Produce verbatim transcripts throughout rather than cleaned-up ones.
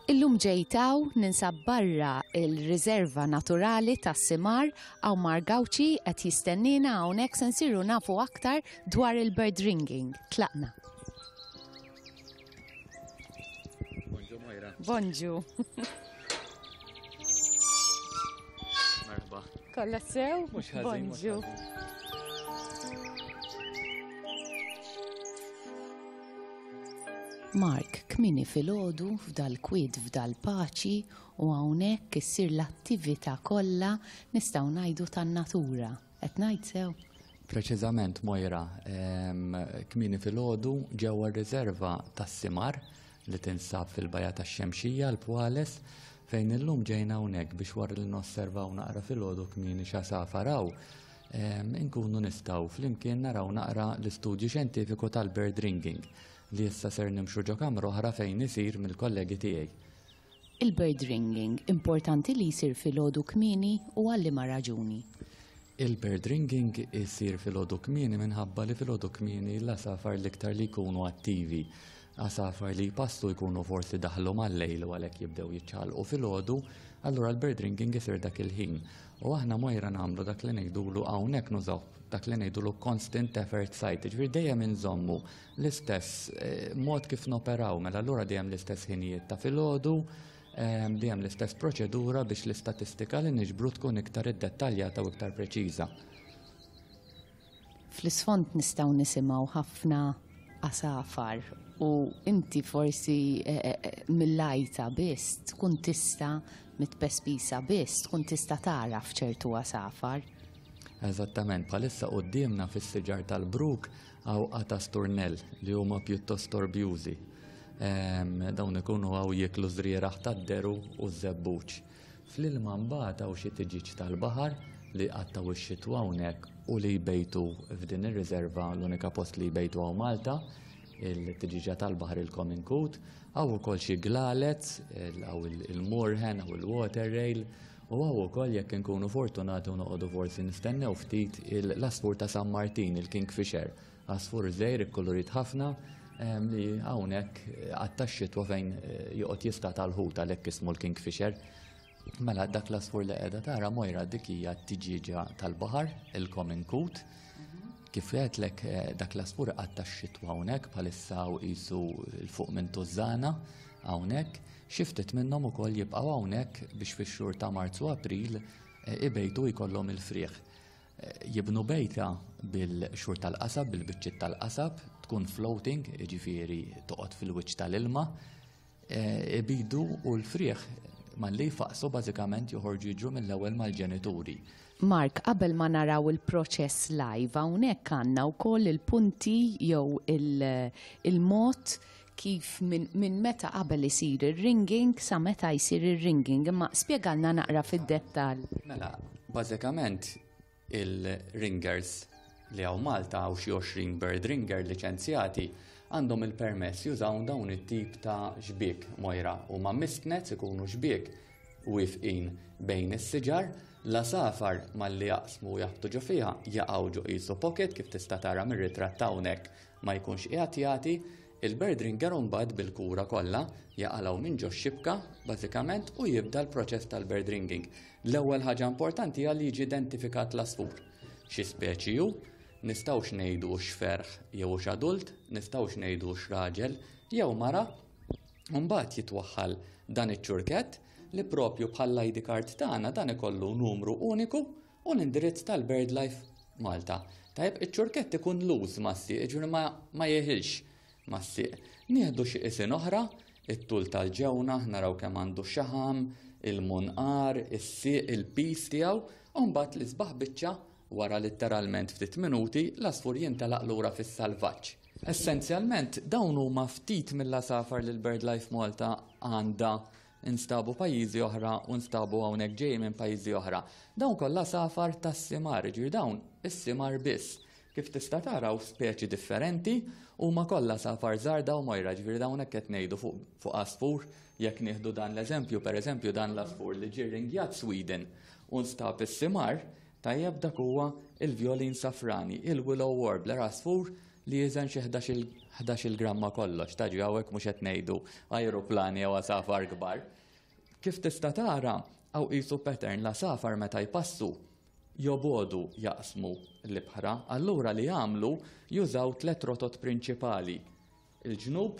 Illum ġejtaw ninsab barra il-riserva naturali tas-Simar għaw Margawċi qed jistennina hawnhekk se nsiru nafu aktar dwar il-bird ringing. Tlaqna. Bonġu Mojra. Bonġu. Merħba. Kolla sew? Mhux ħażin. Bonġu. Mark, kmini fil-ħodu, f'dal-kwid, f'dal-paċi, u hawnhekk issir l-attività kollha nistgħu ngħidu tan-natura. Qed ngħid sew? Preċiżament Mojra, kmini fil-ħodu ġewwa r-riserva tas-Simar li tinsab fil-Bajja tax-Xemxija l-Pwales fejn illum ġejna hawnhekk biex wara li nosservaw naqra fil-ħodu kmini x'asafaraw. Inkunu nistgħu flimkien naraw naqra l-istudju xjentifiku tal-bird ringing li issa ser nimxu ġo kamra oħra fejn isir mill-kollegi tiegħi. Il-bird ringing importanti li jsir fil-ħodu kmieni u għal liema raġuni. Il-bird ringing isir fil-ħodu kmieni minħabba li fil-ħodu kmieni l-asafar l-iktar li jkunu attivi. Asafar li jpassu jkunu forsi daħlu mal-lejl u għalhekk jibdew jiċċalqu fil-ħodu, allura l-bird ringing isir dak il-ħin. U aħna Mojra nagħmlu dak li ngħidulu hawnhekk nużaw dak li ngħidulu constant effort site, ġifier dejjem inżommu l-istess mod kif noperaw, mela allura dejjem l-istess ħinijiet ta' filgħodu, dejjem l-istess proċedura biex l-istatistika li niġbru tkun iktar iddettaljata u iktar preċiża. Fl-isfond nistgħu nisimgħu ħafna asafar u inti forsi mill-lajta biss tkun tista' mitpespisa biss tkun tista' tara f'ċertu asafar. Eżattament, bħalissa qudiemna fis-siġar tal-Bruk hawn qata sturnell li huma pjuttost torbjużi. Dawn ikunu hawn jieklu żrieraħ tad-deru u żebbuċ. Fl-ilma mbagħad hawn xi tiġiġ tal-baħar li qattaw ix-xitwa hawnhekk u li jbejtu f'din ir-riserva l-unika post li jbejtu hawn Malta, il-tiġiġa tal-baħar il-common coot, hawn ukoll xi glalet, hawn il-moorhen, hawn il-water rail, u hawn ukoll jekk inkunu fortunati u noqogħdu forsi nistennew ftit l-asfur ta' San Martin, il-Kingfisher, asfur żgħir ikkolorit ħafna li hawnhekk għattax-xitwa fejn joqgħod jista' tal-ħut għalhekk ismu l-Kingfisher. Mela dak l-asfur li qiegħda tara Mojra dik hija t-tiġiġa tal-baħar, il-common coot. Kif għedlek dak l-asfur għattax-xitwa hawnhekk bħalissa qisu l-fuq minn Tużana hawnhekk, xi ftit minnhom ukoll jibqgħu hawnhekk biex fix-xhur ta' Marzu April ibejtu jkollhom il-frieħ. Jibnu bejta bil-xhur tal-qasab, bil-biċċiet tal-qasab, tkun floating, jiġifieri toqgħod fil-wiċċ tal-ilma, ibidu u l-frieħ malli jfaqsu bażikament joħorġu jiġu mill-ewwel mal-ġenituri. Mark, qabel ma naraw il-proċess live hawnhekk għandna wkoll il-punti jew il-mod kif minn meta qabel isir ir-ringing sa meta jsir ir-ringing, imma spjegalna naqra fid-dettall. Mela, bażikament il-ringers li hawn Malta hawn xi għoxrin bird ringer liċenzjati għandhom il-permess jużaw dawn it-tip ta' xbiek Mojra u ma' mistnets ikunu xbiek wifqin bejn is-siġar, l-asafar malli jaqsmu u jaħtu ġo fiha jaqgħu ġo qisu pocket kif tista' tara mir-ritratt hawnhekk ma jkunx qiegħed jagħti, il-bird ringer mbagħad bil-kura kollha jaqalgħu minn ġo x-xibka bażikament u jibda l-proċess tal-bird ringing. L-ewwel ħaġa importanti hija li jiġi identifikat l-asfur. Xi speċi hu, nistgħux ngħidu x'ferħ jew x'adult, nistgħux ngħidu x'raġel jew mara, u mbagħad jitwaħħal dan iċ-ċurkett li propju bħall-I D card tagħna dan ikollu numru uniku u l-indirizz tal-BirdLife Malta. Tajjeb iċ-ċurkett ikun luż mas-sieq, jiġri ma, ma jeħilx mas-sieq. Nieħdu xi qisin oħra, it-tul tal-ġewna, naraw kemm għandu xaħam, il-munqar, is-sieq, il-pis tiegħu, u mbagħad l-isbaħ biċċa wara letteralment ftit minuti l-asfur jintelaq lura fis-salvaġġ. Essenzjalment dawn huma ftit mill-asafar li l-BirdLife Malta għandha instabu pajjiżi oħra u nstabu hawnhekk ġej minn pajjiżi oħra. Dawn kollha asafar tas-simar, ġifier dawn is-simar biss. Kif tista' taraw speċi differenti huma kollha asafar żgħar u Mojra, ġifieri dawn hekk qed ngħidu fuq asfur, jekk nieħdu dan l-eżempju, pereżempju dan l-asfur li ġie ringjat Sweden u nstab is-simar, tajjeb dak huwa il-violin safrani, il-willow warbler asfur li jiżen xi ħdax-il gramma kollox, taġi hawnhekk mhux qed ngħidu ajruplani jew asafar kbar. Kif tista' tara hawn qisu pattern l-asafar meta jpassu jobodu jaqsmu l-ibħra, allura li jagħmlu jużaw tliet rotot prinċipali. Il-ġnub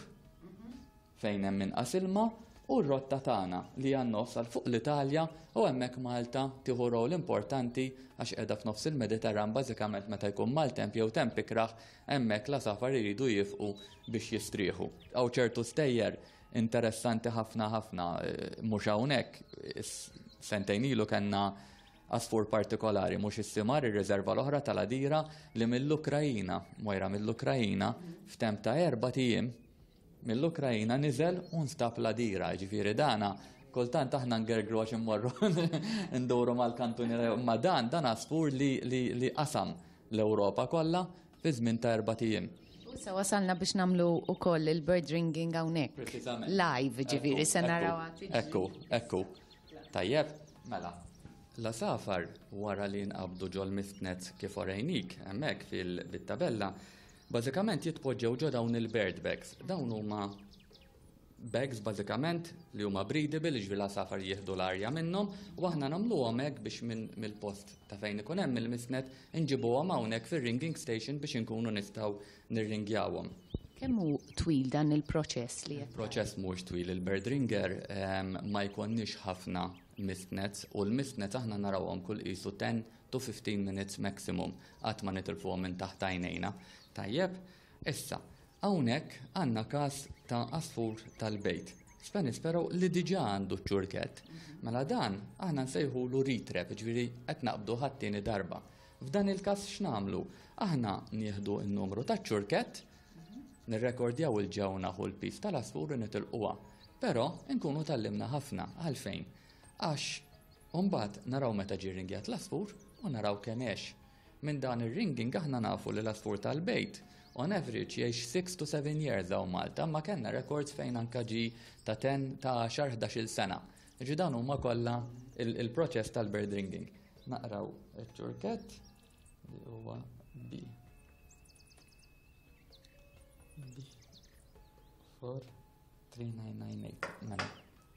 fejn hemm inqas ilma u r-rotta tagħna li għan-nofs għal fuq l-Italja u hemmhekk Malta tieħu rol importanti għax qiegħda f'nofs il-Mediterran bażikament meta jkun maltemp jew temp ikraħ hemmhekk l-asafar iridu jifqu biex jistrieħu. Hawn ċertu stejjer interessanti ħafna ħafna mhux hawnhekk sentejn ilu kellna asfur partikolari mhux is-simar ir-riserva l-oħra tal-Adira li mill-Ukrajina, Mojra mill-Ukrajina f'temp ta' erba' tiem mill-Ukrajina niżel u nstab l-Adira, ġifieri dana kultant aħna ngergru għax immorru nduru mal-kantuni ma dan dan asfur li li qasam l-Ewropa kollha fi żmien ta' erba' tiem. Issa wasalna biex nagħmlu wkoll il-bird ringing hawnhekk. Live ġifieri se naraw. Ekku, ekku. Tajjeb, mela. L-asafar wara li nqabdu ġol mistnet kif orejnik hemmhekk fil-tabella, bażikament jitpoġġew ġo dawn il-bird bags. Dawn huma bags bażikament li huma breathable, ġifieri l-asafar jieħdu l-arja minnhom u aħna nagħmluhom hekk biex mill-post ta' fejn ikun hemm il-mistnet inġibuhom hawnhekk fir-ringing station biex inkunu nistgħu nirringjawhom. Kemm hu twil dan il-proċess li qed? Proċess mhux twil, il-bird ringer ma jkunniex ħafna mistnets u l-mistnets aħna narawhom kull qisu ten to fifteen minutes maximum qatt ma nitilfuhom minn taħt għajnejna. Tajjeb, issa hawnhekk għandna każ ta' asfur tal-bejt. Spenispero li diġà għandu ċurket. Mela dan aħna nsejħulu retrap, ġifieri qed naqbdu ħadd-tieni darba. F'dan il-każ x'nagħmlu? Aħna nieħdu n-numru taċ-ċurket, nirrekordjaw il-ġewnaħ u l-pis tal-asfur u nitilquha. Però nkunu tallimna ħafna għalfejn. Għax mbagħad naraw meta ġie ringjat l-asfur u naraw kemm għex. Minn dan ir-ringing aħna nafu li l-asfur tal-bejt on average jgħix six to seven years hawn Malta, ma kellna records fejn anke ġi ta' ten ta' għaxar ħdax-il sena. Ġi dan huma kollha il-proċess tal-bird ringing. Naqraw iċ-ċurket li huwa B. B four three nine nine eight. Mela.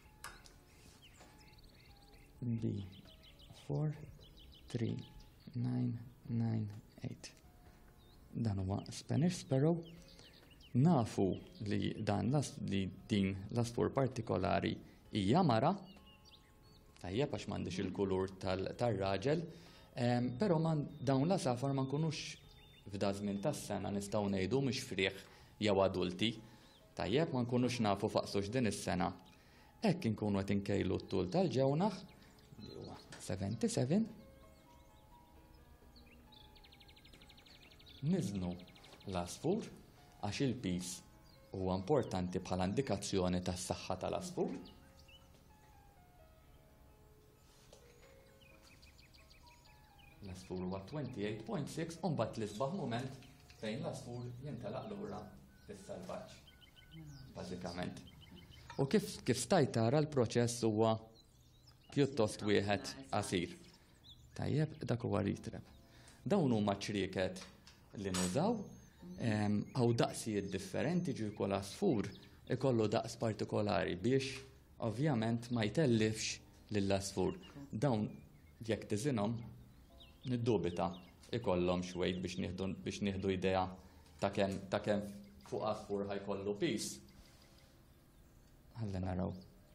B four three nine nine eight. Dan huwa Spanish Sparrow. Nafu li dan li din l-asfur partikolari hija mara, tajjeb għax m'għandix il-kulur tar-raġel, però dawn l-asafar ma nkunux f'da żmien tas-sena nistgħu ngħidu mhux frieħ jew adulti. Tajjeb ma nkunux nafu faqsux din is-sena. Hekk inkunu qed inkejlu t-tul tal-ġewnaħ li huwa seventy-seven. Niżnu l-asfur għax il-pis huwa importanti bħala indikazzjoni tas-saħħa tal-asfur. L-asfur huwa twenty-eight point six u mbagħad l-isbaħ mument fejn l-asfur jintelaq lura fis-selvaġġ. Bażikament. U kif kif stajt tara l-proċess huwa pjuttost wieħed qasir. Tajjeb, dak huwa retrap. Dawn huma ċrieket li nużaw, għaw daqsijiet differenti ġi kull asfur ikollu daqs partikolari biex ovvjament ma jtellifx lill-asfur. Dawn jekk tiżinhom niddubita ikollhom xwejt biex nieħdu idea ta' kemm ta' kemm fuq asfur ħajkollu pis. Ħalli naraw.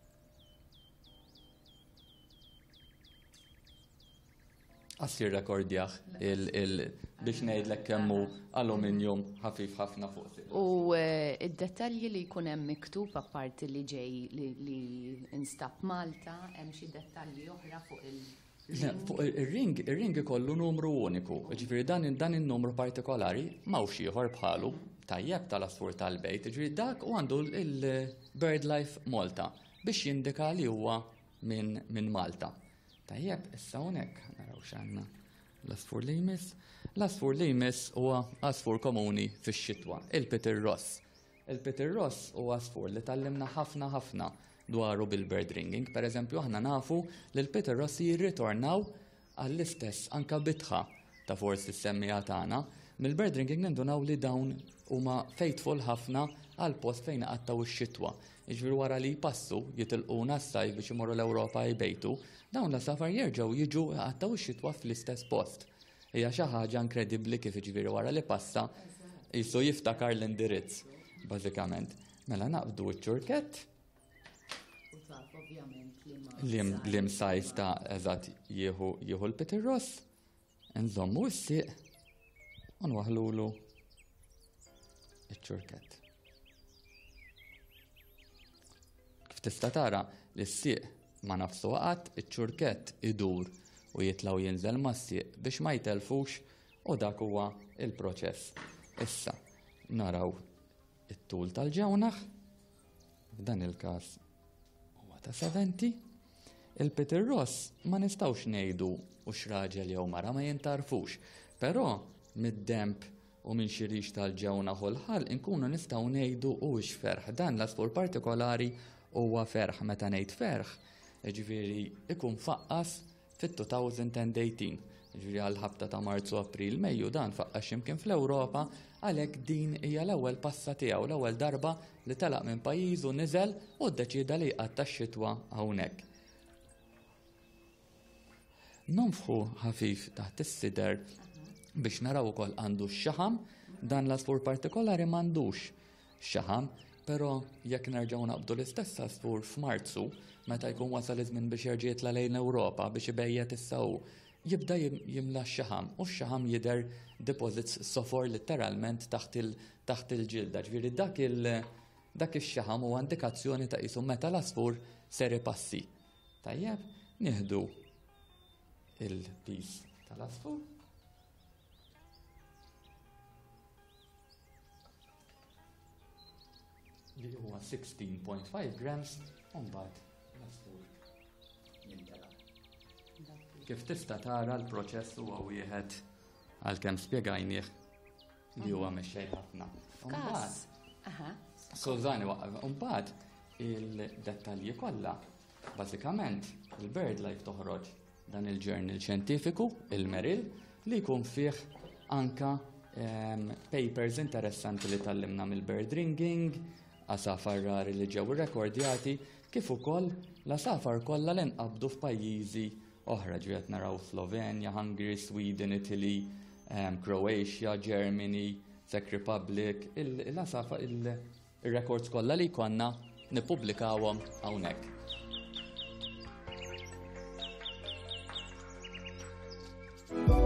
Għassir rekordjaħ biex ngħidlek kemm hu aluminium ħafif ħafna fuq. U id-dettalji li jkun hemm miktub apparti li ġej li instab Malta, hemm xi dettalji oħra fuq il- Fuq ir-ring, ir-ring ikollu numru uniku. Ġifieri dan dan in-numru partikolari m'hawnx ieħor bħalu tajjeb tal-asfur tal-bejt, ġifieri dak u għandu il-BirdLife Malta biex jindika li huwa minn Malta. Tajjeb, issa hawnhekk naraw x'għandna l-asfur li jmiss. L-asfur li jmiss huwa asfur komuni fix-xitwa, il-Peter Ross. Il-Peter Ross huwa asfur li tallimna ħafna ħafna dwaru bil-bird ringing. Per eżempju, aħna nafu li l-Peter Ross jirritornaw għall-istess anka bitħa ta' forsi s-semmija tagħna Mill-bird ringing nindunaw li dawn huma faithful ħafna għal post fejn qattaw ix-xitwa. Jiġifieri wara li jpassu jitilquna s-sajf biex imorru l-Ewropa jbejtu, dawn l-asafar jerġgħu jiġu qattaw ix-xitwa fl-istess post. Hija xi ħaġa inkredibbli kif jiġifieri wara li passa qisu jiftakar l-indirizz, bażikament. Mela naqbdu ċ-ċurkett li msajf ta' eżatt jieħu l-Peter Ross, nżommu s-sieq u nwaħlulu iċ-ċurkett. Kif tista' tara li s-sieq ma nafsu waqgħet, iċ-ċurkett idur u jitlaw jinżel mas-sieq biex ma jtelfux u dak huwa il-proċess. Issa naraw it-tul tal-ġewnaħ, f'dan il-każ huwa ta' seventy. Il-Peter Ross ma nistgħux ngħidu u x'raġel jew mara ma jintarfux, però mid-demp u minn xi rix tal-ġewnaħ u l-ħall inkunu nistgħu ngħidu u x'ferħ. Dan l-asfur partikolari huwa ferħ. Meta ngħid ferħ, jiġifieri ikun faqqas fit-two thousand eighteen. Jiġifieri għall-ħabta ta' Marzu, April, Mejju dan faqqax x'imkien fl-Ewropa, għalhekk din hija l-ewwel passa tiegħu, l-ewwel darba li telaq minn pajjiżu niżel u ddeċieda li jqatta' x-xitwa hawnhekk. Nonfħu ħafif taħt is-sider biex naraw ukoll għandu x-xaħam, dan l-asfur partikolari m'għandux xaħam, però jekk nerġgħu naqbdu l-istess asfur f'Marzu, meta jkun wasal iż-żmien biex jerġa' jitla' lejn Ewropa biex ibejjed is-saw, jibda jimla x-xaħam u x-xaħam jidher deposits sofor letteralment taħt il-ġilda. Ġifieri dak ix-xaħam huwa indikazzjoni ta' qisu meta l-asfur ser ipassi. Tajjeb, nieħdu il-piż tal-asfur. Li huwa sixteen point five grams u mbagħad l-asfur jintela. Kif tista' tara l-proċess huwa wieħed għalkemm spjegajnieh li huwa mexxej ħafna. F'każ. Skużani waqaf, imbagħad il-dettalji kollha bażikament il-Bird Life toħroġ dan il-ġurnal xjentifiku, il-Merrill, li jkun fih anka papers interessanti li tallimna mill-bird ringing, asafar rari li ġew irrekordjati, kif ukoll l-asafar kollha li nqabdu f'pajjiżi oħra, ġiet naraw Slovenja, Hungary, Sweden, Italy, um, Croatia, Germany, Czech Republic, il-asafa il-records kollha li konna nippubblikawhom hawnhekk.